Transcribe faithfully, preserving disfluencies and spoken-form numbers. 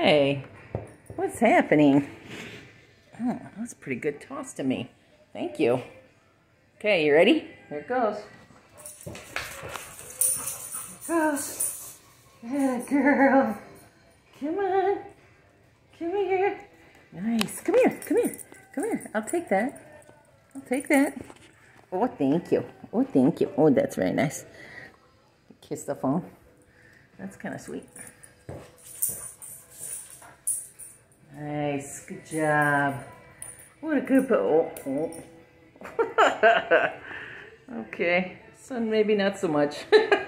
Hey, what's happening? Oh, that's a pretty good toss to me. Thank you. Okay, you ready? Here it goes. Here it goes. Yeah, girl. Come on. Come here. Nice. Come here. Come here. Come here. I'll take that. I'll take that. Oh, thank you. Oh, thank you. Oh, that's very nice. Kiss the phone. That's kind of sweet. Nice. Good job. What a good boy. Oh, oh. Okay. Son, maybe not so much.